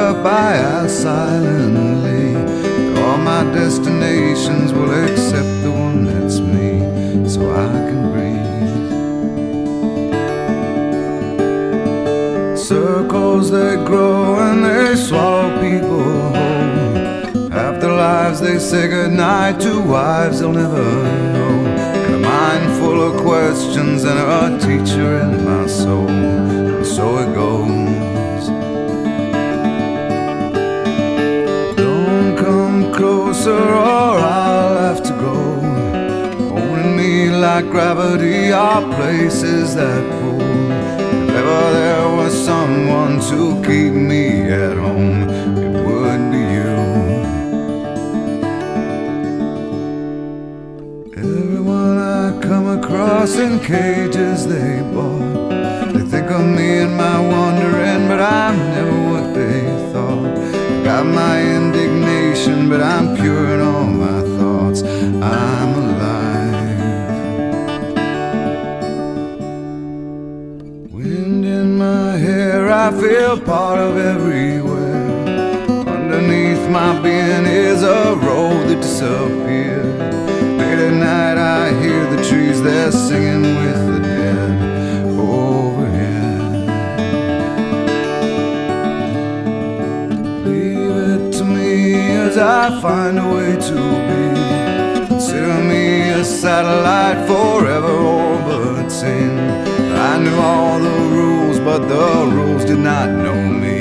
where by I silently, all my destinations will accept the one that's me, so I can breathe. Circles they grow and they swallow people whole. Half their lives they say goodnight to wives they'll never know. And a mind full of questions and a teacher in my soul. And so it goes. Don't come closer or I'll have to go. Holding me like gravity are places that pull. If ever there was someone to keep me at home, it would be you. Everyone I come across in cages they bought, they think of me and my wandering, but I'm never what they thought. Got my indignation, but I'm pure in all my thoughts. I'm alive. Wind in my hair, I feel part of everywhere. Underneath my being is a road that disappeared. Late at night I hear the trees, they're singing with the dead overhead. Leave it to me as I find a way to be. Consider me a satellite forever orbiting. I knew all the rules, but the rules did not know me.